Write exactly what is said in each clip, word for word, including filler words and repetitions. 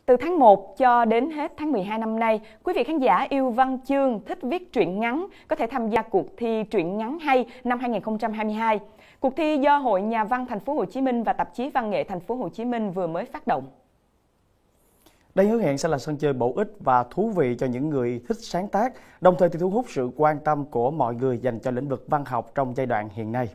Từ tháng một cho đến hết tháng mười hai năm nay, quý vị khán giả yêu văn chương, thích viết truyện ngắn có thể tham gia cuộc thi truyện ngắn hay năm hai nghìn không trăm hai mươi hai. Cuộc thi do Hội Nhà văn Thành phố Hồ Chí Minh và Tạp chí Văn nghệ Thành phố Hồ Chí Minh vừa mới phát động. Đây hứa hẹn sẽ là sân chơi bổ ích và thú vị cho những người thích sáng tác, đồng thời thì thu hút sự quan tâm của mọi người dành cho lĩnh vực văn học trong giai đoạn hiện nay.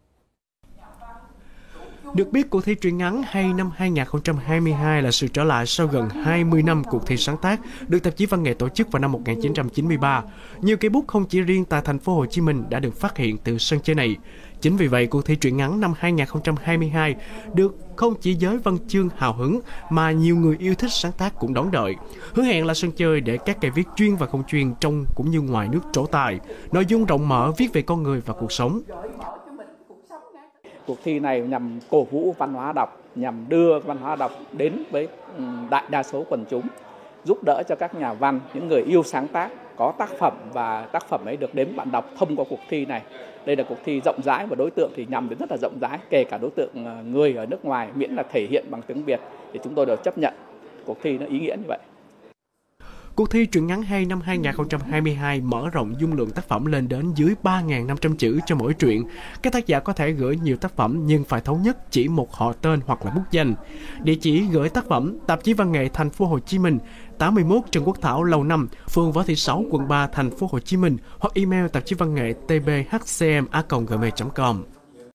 Được biết, cuộc thi truyện ngắn hay năm hai nghìn không trăm hai mươi hai là sự trở lại sau gần hai mươi năm cuộc thi sáng tác được tạp chí Văn nghệ tổ chức vào năm một nghìn chín trăm chín mươi ba. Nhiều cây bút không chỉ riêng tại Thành phố Hồ Chí Minh đã được phát hiện từ sân chơi này. Chính vì vậy, cuộc thi truyện ngắn năm hai nghìn không trăm hai mươi hai được không chỉ giới văn chương hào hứng mà nhiều người yêu thích sáng tác cũng đón đợi. Hứa hẹn là sân chơi để các cây viết chuyên và không chuyên trong cũng như ngoài nước trổ tài. Nội dung rộng mở viết về con người và cuộc sống. Cuộc thi này nhằm cổ vũ văn hóa đọc, nhằm đưa văn hóa đọc đến với đại đa số quần chúng, giúp đỡ cho các nhà văn, những người yêu sáng tác, có tác phẩm và tác phẩm ấy được đến bạn đọc thông qua cuộc thi này. Đây là cuộc thi rộng rãi và đối tượng thì nhằm đến rất là rộng rãi, kể cả đối tượng người ở nước ngoài, miễn là thể hiện bằng tiếng Việt thì chúng tôi đều chấp nhận. Cuộc thi nó ý nghĩa như vậy. Cuộc thi truyện ngắn hay năm hai nghìn không trăm hai mươi hai mở rộng dung lượng tác phẩm lên đến dưới ba nghìn năm trăm chữ cho mỗi truyện. Các tác giả có thể gửi nhiều tác phẩm nhưng phải thống nhất chỉ một họ tên hoặc là bút danh. Địa chỉ gửi tác phẩm: Tạp chí Văn nghệ Thành phố Hồ Chí Minh, tám mươi mốt Trần Quốc Thảo, Lầu năm, phường Võ Thị Sáu, quận ba, Thành phố Hồ Chí Minh, hoặc email tạp chí văn nghệ t b h c m a còng gmail chấm com.